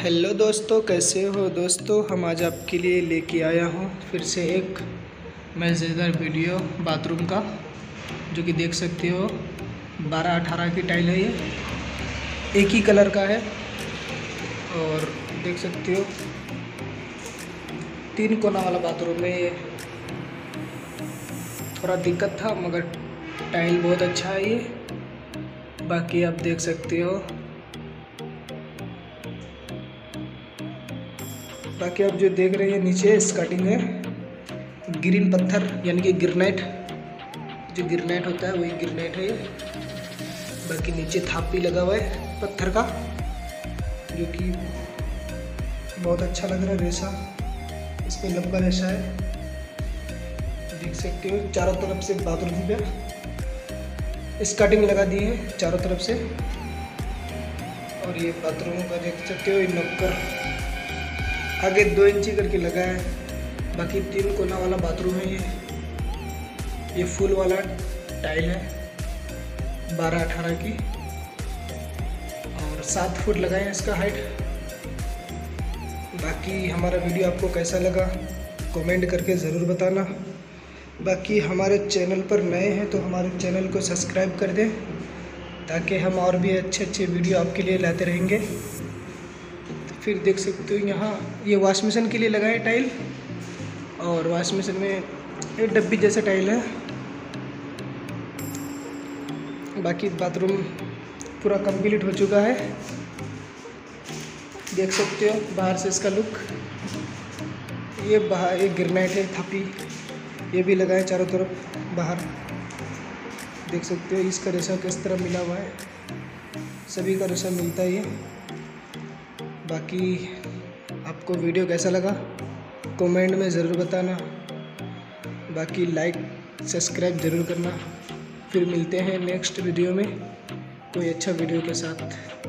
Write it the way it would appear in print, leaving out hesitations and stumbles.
Hello दोस्तों, कैसे हो दोस्तों। हम आज आपके लिए लेके आया हूँ फिर से एक मज़ेदार वीडियो बाथरूम का, जो कि देख सकते हो 12-18 की टाइल है। ये एक ही कलर का है और देख सकते हो 3 कोना वाला बाथरूम है। ये थोड़ा दिक्कत था मगर टाइल बहुत अच्छा है ये। बाकी आप देख सकते हो। बाकी आप जो देख रहे हैं नीचे स्कर्टिंग है ग्रीन पत्थर, यानी कि गिरनाइट। जो गिरनाइट होता है वही गिरनाइट है ये। बाकी नीचे थापी लगा हुआ है पत्थर का, जो कि बहुत अच्छा लग रहा है। रेशा इस पर लंबा रेशा है, देख सकते हो। चारों तरफ से बाथरूम पे स्कर्टिंग लगा दी है चारों तरफ से। और ये बाथरूम का देख सकते हो, ये नक्कर आगे 2 इंची करके लगा है। बाकी 3 कोना वाला बाथरूम है ये फुल वाला टाइल है 12-18 की, और 7 फुट लगा है इसका हाइट। बाकी हमारा वीडियो आपको कैसा लगा कमेंट करके ज़रूर बताना। बाकी हमारे चैनल पर नए हैं तो हमारे चैनल को सब्सक्राइब कर दें, ताकि हम और भी अच्छे वीडियो आपके लिए लाते रहेंगे। फिर देख सकते हो यहाँ ये वॉश बेसिन के लिए लगा है टाइल, और वॉश बेसिन में एक डब्बी जैसा टाइल है। बाकी बाथरूम पूरा कंप्लीट हो चुका है, देख सकते हो बाहर से इसका लुक। ये बाहर एक गिरनाइट है थापी, ये भी लगा है चारों तरफ बाहर, देख सकते हो। इसका रेशा किस तरह मिला हुआ है, सभी का रेशा मिलता है ये। बाकी आपको वीडियो कैसा लगा कमेंट में ज़रूर बताना। बाकी लाइक सब्सक्राइब ज़रूर करना। फिर मिलते हैं नेक्स्ट वीडियो में कोई अच्छा वीडियो के साथ।